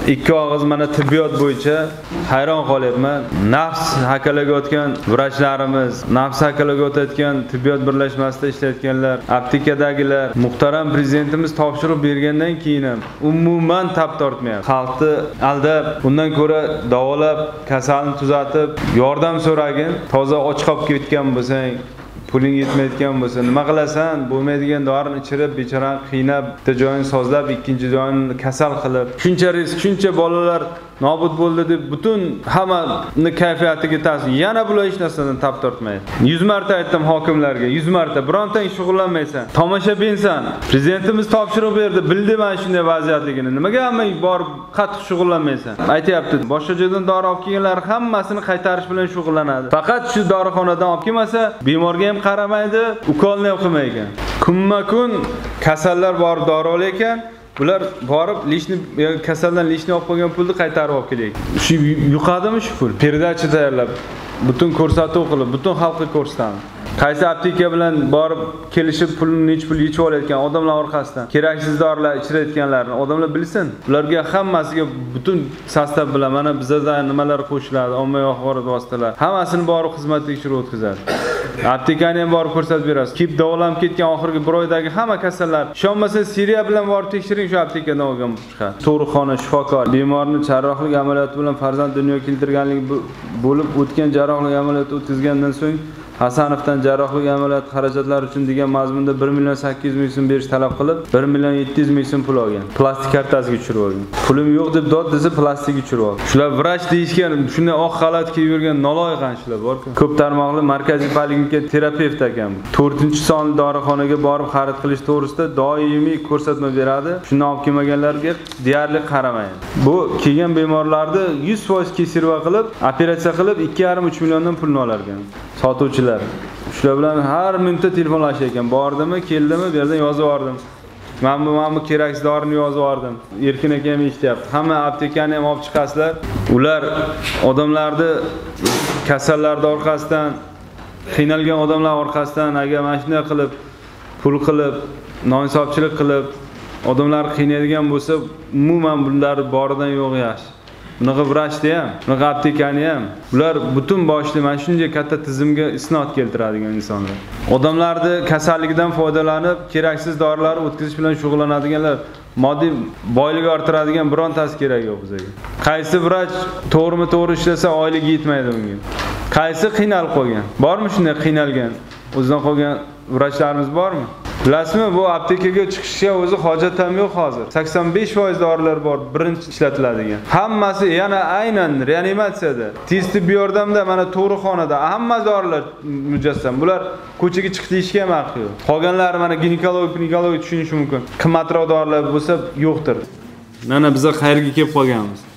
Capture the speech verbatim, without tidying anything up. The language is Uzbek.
ikki og'iz mana tibbiyot bo'yicha hayron qolyapman. Nafs hakalayotgan vrachlarimiz, nafs hakalayotgan o'tayotgan tibbiyot birlashmasida ishlayotganlar, aptekadagilar, muhtaram prezidentimiz topshiriq bergandan keyin ham umuman tap tortmayapti. Xalqni aldab, undan ko'ra davolab, kasalni tuzatib, yordam so'ragin. Toza och qolib ketgan bo'lsang, puling yetmayotgan bo'lsa, nima qilasan? Bo'lmaydigan dorini ichirib, bechorani qiynab, bitta joyini sozlab, ikkinchi joyini kasal qilib, shuncha risk, shuncha bolalar nobud bo'ldi deb butun hammani kayfiyatiga ta'sir. Yana bular hech narsadan tap tortmaydi. yuz marta aytdim hokimlarga, yuz marta, birontang shug'ullanmaysan. Tomoshabinsan. Prezidentimiz topshiriq berdi, bildim mana shunday vaziyatligini. Nimaga hamma borib qattiq shug'ullanmaysan? Aytayapti, boshqa joydan dori olib kelganlar hammasini qaytarish bilan shug'ullanadi. Faqat shu dorixonadan olib kelmasa, bemorga ham qaramaydi, ukolni ham qilmaydi. Kunma-kun kasallar borib dori olayotgan. Bular borib lishni kasaldan lishni olib qo'ygan pulni qaytarib olib kelaylik. Shu yuqadimi shu pul? Perdacha tayyorlab, butun ko'rsatuv qilib, butun xalqqa ko'rsatamiz. Qaysi apteka bilan borib kelishib pulni nech pul yechib olayotgan odamlar orqasidan keraksiz dorilar ichirayotganlarni odamlar bilsin. Ularga hammasiga butun sostav bilan mana bizda nimalar qo'shiladi, ommaviy axborot vositalari, hammasini borib xizmat tekshiruv o'tkazadi. Aptekani ham borib ko'rsatib berasiz. Kip davolanib ketgan oxirgi bir oydagi hamma kasallar, ishonmasangiz Siriya bilan borib tekshiring, shu aptekadan olgan chiqadi. Tug'ruqxona shifokor bemorni jarrohlik amaliyoti bilan farzand dunyoga keltirganligi bo'lib o'tgan jarrohlik amaliyoti o'tkazgandan so'ng Hasanovdan jarrohlik amaliyoti xarajatlari uchun degan mazmunda bir million sakkiz yuz ming so'm berish talab qilib, bir million yetti yuz ming so'm pul olgan. Plastik kartasiga tushirib olgan. Pulim yo'q deb dod desa plastikga tushirib olgan. Shular vrach deyishgan, shunday oq xalat kiyib yurgan noloyiqan shular bor-ku. Ko'p tarmoqli markaziy poliklinika terapevt ekan. to'rtinchi sonli dorixonaga borib xarid qilish to'g'risida doimiy ko'rsatma beradi. Shundan olib kelmaganlarga deyarli qaramaydi. Bu kelgan bemorlarni yuz foiz kesirva qilib, operatsiya qilib ikki yarim uch milliondan pulni olar ekan. Sotuvchilar. Shular bilan har minutda telefonlashar ekan. Bordimi, keldimi, bu yerdan yozib yubordim. Men bu men bu keraksiz dorini yozib yubordim. Erkin aka ham eshityapti. Hamma aptekani ham olib chiqasizlar. Ular odamlarni kasallarda orqasidan, qiynalgan odamlar orqasidan agar mana shunday qilib, pul qilib, noinsofchilik qilib, odamlar qiynaydigan bo'lsa, umuman bular boridan yo'q yaxshi. Bunaqa vrachni ham, bunaqa aptekani ham, ular butun boshli mana shunday katta tizimga isnot keltiradigan insonlar. Odamlarni kasalligidan foydalanib, keraksiz dorilar o'tkazish bilan shug'ullanadiganlar, moddiy boylik orttiradigan birontasi kerak yo'q bizga. Qaysi vrach to'g'rimi-to'g'ri ishlasa oyligi yetmaydi unga. Qaysi qiynalib qolgan? Bormi shunday qiynalgan? O'zidan qolgan vrachlarimiz bormi? Bilasizmi, bu aptekaga chiqishga o'zi hojat ham yo'q hozir. sakson besh foiz dorilar bor, birinchi ishlatiladigan. Hammasi yana aynan reanimatsiyada, tez tibbiy yordamda, mana tug'ruqxonada hamma dorilar mujassam. Bular ko'chaga chiqib deyishga ham haqqi yo'q. Qolganlari mana ginekolog, ginekolog tushunishi mumkin. Qimmatroq dorilar bo'lsa yo'qdir. Mana biz qayerga kelib qolganmiz?